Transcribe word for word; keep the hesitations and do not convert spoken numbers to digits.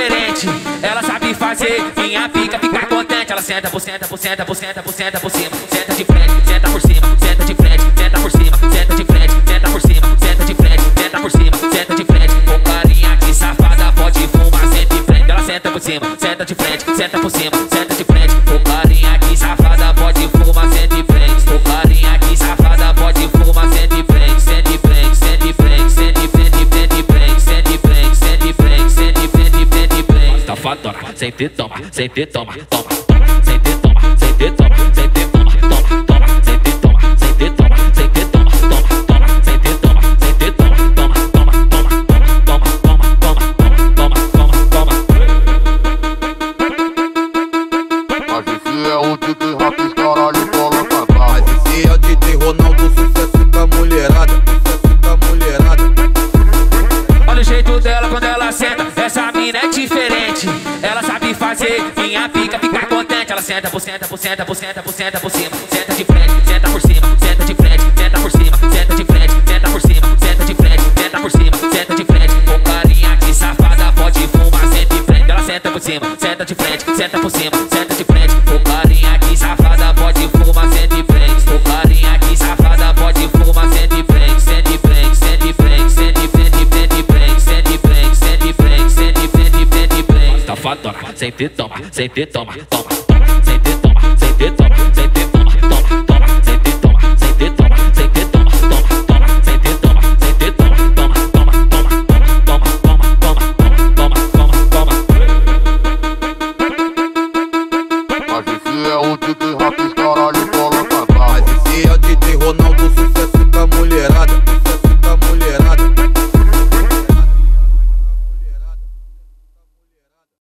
diferente, ela sabe fazer minha pica ficar contente. Ela senta por senta, por senta, por senta, por senta por cima, senta de frente, senta por cima, senta de frente, senta por cima, senta de frente, senta por cima, senta de frente, senta por cima, senta de frente. Com carinha que safada pode fumar, senta de frente. Ela senta por cima, senta de frente, senta por cima, senta de frente. Com carinha que safada pode fumar, senta de frente. Com carinha que safada pode fumar, senta de frente, senta de frente, senta de frente, senta de frente, senta de frente, senta de frente, senta de frente, senta de frente, senta de frente. Safadona, senta e toma, senta e toma, toma, toma, senta e toma, senta e toma, senta e toma, toma, toma, senta e toma, senta e toma, senta e toma, toma, toma, senta e toma, senta e toma, toma, toma, toma, toma, toma, toma, toma, toma, toma, toma. Mas esse é o D J Raps, caralho, coloca brava. Mas esse é o D J Ronaldo, sucesso da mulherada, sucesso da mulherada. Olha o jeito dela quando ela senta, essa mina é diferente, ela sabe fazer minha pica ficar contente. Ela senta por senta, por senta, por senta, por senta por cima, senta de frente, senta por cima, senta de frente, senta por cima, senta de frente, senta por cima, senta de frente, senta por cima, senta de frente. Com carinha que safada pode fumar, senta de frente. Ela senta por cima, senta de frente, senta por cima, senta de frente. Com carinha que safada pode fumar, senta de frente. Com carinha que safada pode fumar, senta de frente, senta de frente, senta de frente, senta de frente, senta de frente, senta de frente, senta de frente, senta de frente, senta de frente. Safadona, senta e toma, senta e toma, toma, toma, senta e toma, senta e toma, senta e toma, toma, toma, senta e toma, senta e toma, senta e toma, toma, toma, senta e toma, senta e toma, toma, toma, toma, toma, toma, toma, toma, toma, toma. Mas esse é o D J Raps, caralho, coloca brava. Mas esse é o D J Ronaldo.